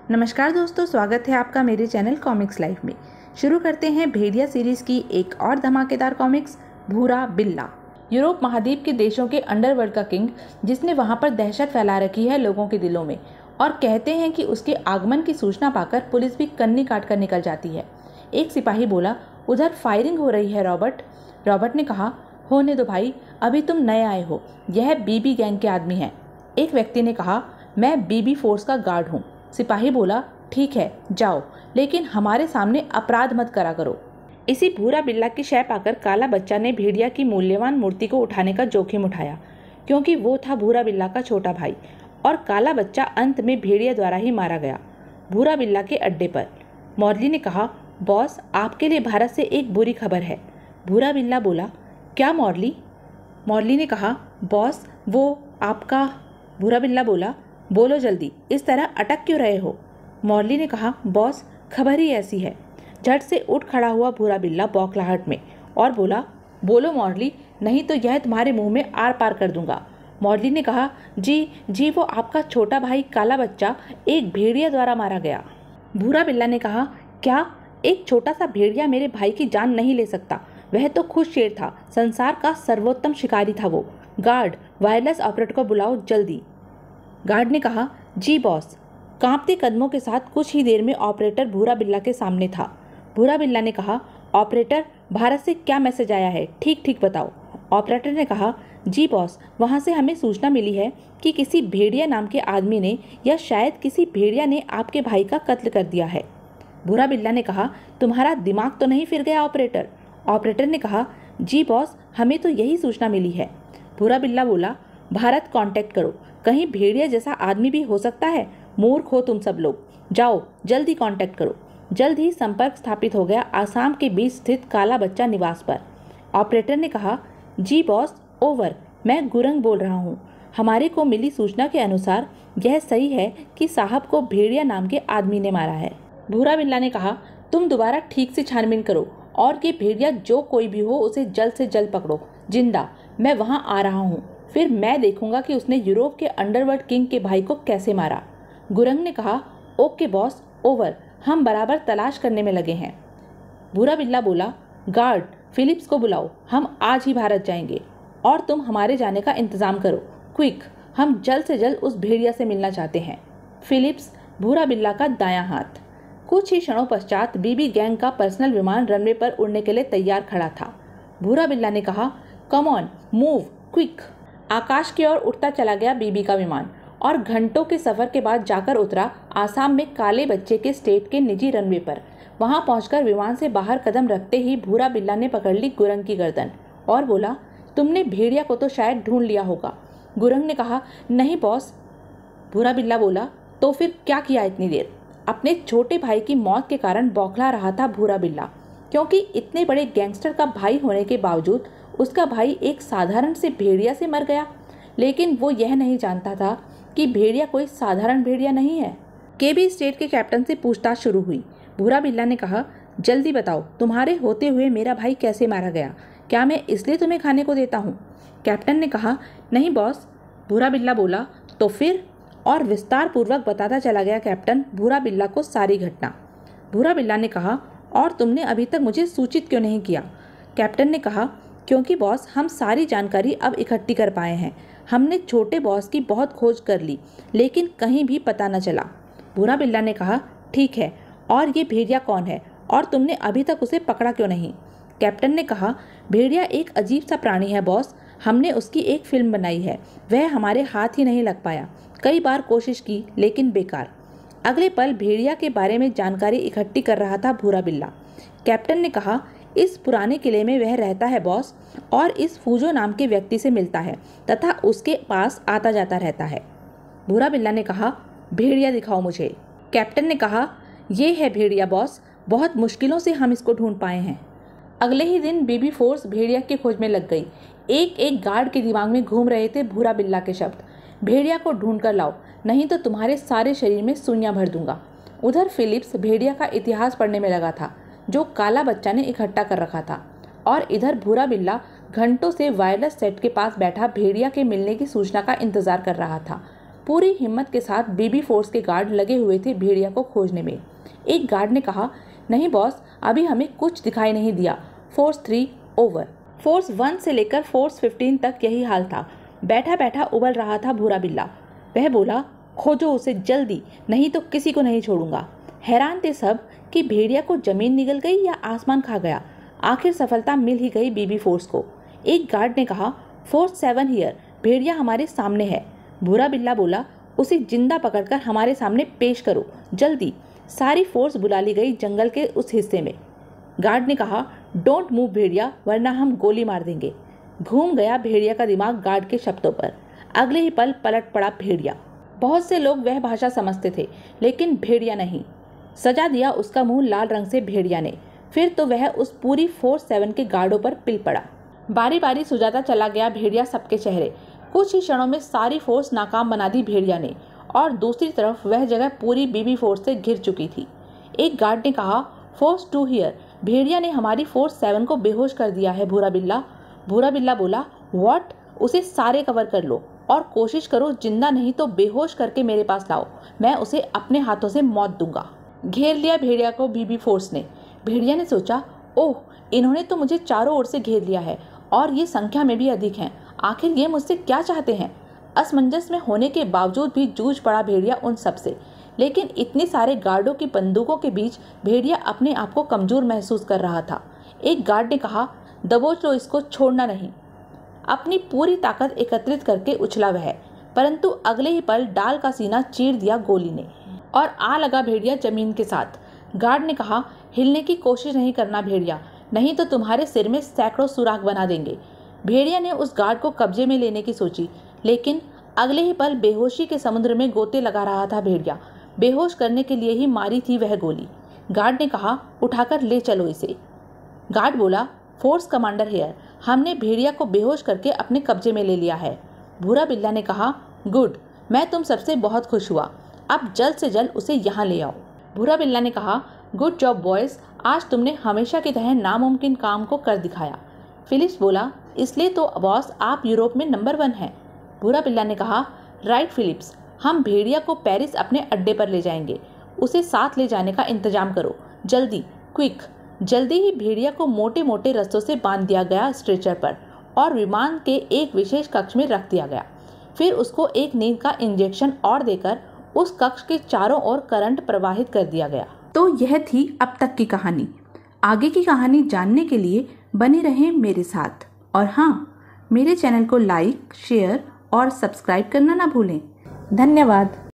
नमस्कार दोस्तों, स्वागत है आपका मेरे चैनल कॉमिक्स लाइफ में। शुरू करते हैं भेड़िया सीरीज की एक और धमाकेदार कॉमिक्स, भूरा बिल्ला। यूरोप महाद्वीप के देशों के अंडरवर्ल्ड का किंग, जिसने वहां पर दहशत फैला रखी है लोगों के दिलों में, और कहते हैं कि उसके आगमन की सूचना पाकर पुलिस भी कन्नी काट कर निकल जाती है। एक सिपाही बोला, उधर फायरिंग हो रही है रॉबर्ट। रॉबर्ट ने कहा, होने दो भाई, अभी तुम नए आए हो, यह बीबी गैंग के आदमी हैं। एक व्यक्ति ने कहा, मैं बीबी फोर्स का गार्ड हूँ। सिपाही बोला, ठीक है जाओ, लेकिन हमारे सामने अपराध मत करा करो। इसी भूरा बिल्ला की शय पाकर काला बच्चा ने भेड़िया की मूल्यवान मूर्ति को उठाने का जोखिम उठाया, क्योंकि वो था भूरा बिल्ला का छोटा भाई, और काला बच्चा अंत में भेड़िया द्वारा ही मारा गया। भूरा बिल्ला के अड्डे पर मॉर्ली ने कहा, बॉस, आपके लिए भारत से एक बुरी खबर है। भूरा बिल्ला बोला, क्या मॉर्ली? मॉर्ली ने कहा, बॉस, वो आपका। भूरा बिल्ला बोला, बोलो जल्दी, इस तरह अटक क्यों रहे हो? मॉर्ली ने कहा, बॉस, खबर ही ऐसी है। झट से उठ खड़ा हुआ भूरा बिल्ला बौखलाहट में और बोला, बोलो मॉर्ली, नहीं तो यह तुम्हारे मुंह में आर पार कर दूंगा। मॉर्ली ने कहा, जी, वो आपका छोटा भाई काला बच्चा एक भेड़िया द्वारा मारा गया। भूरा बिल्ला ने कहा, क्या? एक छोटा सा भेड़िया मेरे भाई की जान नहीं ले सकता? वह तो खुद शेर था, संसार का सर्वोत्तम शिकारी था वो। गार्ड, वायरलेस ऑपरेटर को बुलाओ जल्दी। गार्ड ने कहा, जी बॉस। कांपते कदमों के साथ कुछ ही देर में ऑपरेटर भूरा बिल्ला के सामने था। भूरा बिल्ला ने कहा, ऑपरेटर, भारत से क्या मैसेज आया है, ठीक ठीक बताओ। ऑपरेटर ने कहा, जी बॉस, वहाँ से हमें सूचना मिली है कि किसी भेड़िया नाम के आदमी ने, या शायद किसी भेड़िया ने आपके भाई का कत्ल कर दिया है। भूरा बिल्ला ने कहा, तुम्हारा दिमाग तो नहीं फिर गया ऑपरेटर? ऑपरेटर ने कहा, जी बॉस, हमें तो यही सूचना मिली है। भूरा बिल्ला बोला, भारत कांटेक्ट करो, कहीं भेड़िया जैसा आदमी भी हो सकता है। मूर्ख हो तुम सब लोग, जाओ जल्दी कांटेक्ट करो। जल्द ही संपर्क स्थापित हो गया आसाम के बीच स्थित काला बच्चा निवास पर। ऑपरेटर ने कहा, जी बॉस, ओवर, मैं गुरंग बोल रहा हूँ। हमारे को मिली सूचना के अनुसार यह सही है कि साहब को भेड़िया नाम के आदमी ने मारा है। भूरा बिल्ला ने कहा, तुम दोबारा ठीक से छानबीन करो और ये भेड़िया जो कोई भी हो उसे जल्द से जल्द पकड़ो जिंदा। मैं वहां आ रहा हूँ, फिर मैं देखूंगा कि उसने यूरोप के अंडरवर्ल्ड किंग के भाई को कैसे मारा। गुरंग ने कहा, ओके बॉस, ओवर, हम बराबर तलाश करने में लगे हैं। भूरा बिल्ला बोला, गार्ड, फिलिप्स को बुलाओ, हम आज ही भारत जाएंगे और तुम हमारे जाने का इंतजाम करो, क्विक, हम जल्द से जल्द उस भेड़िया से मिलना चाहते हैं। फिलिप्स, भूरा बिल्ला का दायां हाथ। कुछ ही क्षणों पश्चात बीबी गैंग का पर्सनल विमान रनवे पर उड़ने के लिए तैयार खड़ा था। भूरा बिल्ला ने कहा, कम ऑन, मूव, क्विक। आकाश की ओर उठता चला गया बीबी का विमान और घंटों के सफर के बाद जाकर उतरा आसाम में काले बच्चे के स्टेट के निजी रनवे पर। वहां पहुंचकर विमान से बाहर कदम रखते ही भूरा बिल्ला ने पकड़ ली गुरंग की गर्दन और बोला, तुमने भेड़िया को तो शायद ढूंढ लिया होगा। गुरंग ने कहा, नहीं बॉस। भूरा बिल्ला बोला, तो फिर क्या किया इतनी देर? अपने छोटे भाई की मौत के कारण बौखला रहा था भूरा बिल्ला, क्योंकि इतने बड़े गैंगस्टर का भाई होने के बावजूद उसका भाई एक साधारण से भेड़िया से मर गया। लेकिन वो यह नहीं जानता था कि भेड़िया कोई साधारण भेड़िया नहीं है। केबी स्टेट के कैप्टन से पूछताछ शुरू हुई। भूरा बिल्ला ने कहा, जल्दी बताओ, तुम्हारे होते हुए मेरा भाई कैसे मारा गया? क्या मैं इसलिए तुम्हें खाने को देता हूँ? कैप्टन ने कहा, नहीं बॉस। भूरा बिल्ला बोला, तो फिर? और विस्तार पूर्वक बताता चला गया कैप्टन भूरा बिल्ला को सारी घटना। भूरा बिल्ला ने कहा, और तुमने अभी तक मुझे सूचित क्यों नहीं किया? कैप्टन ने कहा, क्योंकि बॉस, हम सारी जानकारी अब इकट्ठी कर पाए हैं। हमने छोटे बॉस की बहुत खोज कर ली, लेकिन कहीं भी पता न चला। भूरा बिल्ला ने कहा, ठीक है, और ये भेड़िया कौन है और तुमने अभी तक उसे पकड़ा क्यों नहीं? कैप्टन ने कहा, भेड़िया एक अजीब सा प्राणी है बॉस, हमने उसकी एक फिल्म बनाई है, वह हमारे हाथ ही नहीं लग पाया। कई बार कोशिश की लेकिन बेकार। अगले पल भेड़िया के बारे में जानकारी इकट्ठी कर रहा था भूरा बिल्ला। कैप्टन ने कहा, इस पुराने किले में वह रहता है बॉस, और इस फूजो नाम के व्यक्ति से मिलता है तथा उसके पास आता जाता रहता है। भूरा बिल्ला ने कहा, भेड़िया दिखाओ मुझे। कैप्टन ने कहा, ये है भेड़िया बॉस, बहुत मुश्किलों से हम इसको ढूंढ पाए हैं। अगले ही दिन बीबी फोर्स भेड़िया की खोज में लग गई। एक एक गार्ड के दिमाग में घूम रहे थे भूरा बिल्ला के शब्द, भेड़िया को ढूंढ कर लाओ, नहीं तो तुम्हारे सारे शरीर में सुइयां भर दूंगा। उधर फिलिप्स भेड़िया का इतिहास पढ़ने में लगा था, जो काला बच्चा ने इकट्ठा कर रखा था, और इधर भूरा बिल्ला घंटों से वायरलेस सेट के पास बैठा भेड़िया के मिलने की सूचना का इंतजार कर रहा था। पूरी हिम्मत के साथ बेबी फोर्स के गार्ड लगे हुए थे भेड़िया को खोजने में। एक गार्ड ने कहा, नहीं बॉस, अभी हमें कुछ दिखाई नहीं दिया। Force 3 over. फोर्स 1 से लेकर फोर्स 15 तक यही हाल था। बैठा बैठा उबल रहा था भूरा बिल्ला। वह बोला, खोजो उसे जल्दी, नहीं तो किसी को नहीं छोड़ूंगा। हैरान थे सब कि भेड़िया को जमीन निगल गई या आसमान खा गया। आखिर सफलता मिल ही गई बेबी फोर्स को। एक गार्ड ने कहा, फोर्स 7 हियर, भेड़िया हमारे सामने है। भूरा बिल्ला बोला, उसे जिंदा पकड़कर हमारे सामने पेश करो जल्दी। सारी फोर्स बुला ली गई जंगल के उस हिस्से में। गार्ड ने कहा, डोंट मूव भेड़िया, वरना हम गोली मार देंगे। घूम गया भेड़िया का दिमाग गार्ड के शब्दों पर। अगले ही पल पलट पड़ा भेड़िया। बहुत से लोग वह भाषा समझते थे, लेकिन भेड़िया नहीं। सजा दिया उसका मुंह लाल रंग से भेड़िया ने। फिर तो वह उस पूरी फोर्स 7 के गार्डों पर पिल पड़ा। बारी बारी सुझाता चला गया भेड़िया सबके चेहरे। कुछ ही क्षणों में सारी फोर्स नाकाम बना दी भेड़िया ने, और दूसरी तरफ वह जगह पूरी बेबी फोर्स से घिर चुकी थी। एक गार्ड ने कहा, फोर्स 2 हियर, भेड़िया ने हमारी फोर्स 7 को बेहोश कर दिया है भूरा बिल्ला। भूरा बिल्ला बोला, व्हाट? उसे सारे कवर कर लो और कोशिश करो जिंदा नहीं तो बेहोश करके मेरे पास लाओ। मैं उसे अपने हाथों से मौत दूंगा। घेर लिया भेड़िया को बेबी फोर्स ने। भेड़िया ने सोचा, ओह, इन्होंने तो मुझे चारों ओर से घेर लिया है और ये संख्या में भी अधिक हैं। आखिर ये मुझसे क्या चाहते हैं? असमंजस में होने के बावजूद भी जूझ पड़ा भेड़िया उन सबसे। लेकिन इतने सारे गार्डों की बंदूकों के बीच भेड़िया अपने आप को कमजोर महसूस कर रहा था। एक गार्ड ने कहा, दबोच लो इसको, छोड़ना नहीं। अपनी पूरी ताकत एकत्रित करके उछला वह, परंतु अगले ही पल डाल का सीना चीर दिया गोली ने और आ लगा भेड़िया जमीन के साथ। गार्ड ने कहा, हिलने की कोशिश नहीं करना भेड़िया, नहीं तो तुम्हारे सिर में सैकड़ों सुराख बना देंगे। भेड़िया ने उस गार्ड को कब्जे में लेने की सोची, लेकिन अगले ही पल बेहोशी के समुद्र में गोते लगा रहा था भेड़िया। बेहोश करने के लिए ही मारी थी वह गोली। गार्ड ने कहा, उठाकर ले चलो इसे। गार्ड बोला, फोर्स कमांडर हियर, हमने भेड़िया को बेहोश करके अपने कब्जे में ले लिया है। भूरा बिल्ला ने कहा, गुड, मैं तुम सबसे बहुत खुश हुआ। अब जल्द से जल्द उसे यहाँ ले आओ। भूरा बिल्ला ने कहा, गुड जॉब बॉयज, आज तुमने हमेशा की तरह नामुमकिन काम को कर दिखाया। फिलिप्स बोला, इसलिए तो बॉस आप यूरोप में नंबर 1 हैं। भूरा बिल्ला ने कहा, राइट फिलिप्स, हम भेड़िया को पेरिस अपने अड्डे पर ले जाएंगे। उसे साथ ले जाने का इंतजाम करो, जल्दी, क्विक। जल्दी ही भेड़िया को मोटे मोटे रस्सों से बांध दिया गया स्ट्रेचर पर और विमान के एक विशेष कक्ष में रख दिया गया। फिर उसको एक नींद का इंजेक्शन और देकर उस कक्ष के चारों ओर करंट प्रवाहित कर दिया गया। तो यह थी अब तक की कहानी। आगे की कहानी जानने के लिए बने रहें मेरे साथ। और हाँ, मेरे चैनल को लाइक, शेयर और सब्सक्राइब करना ना भूलें। धन्यवाद।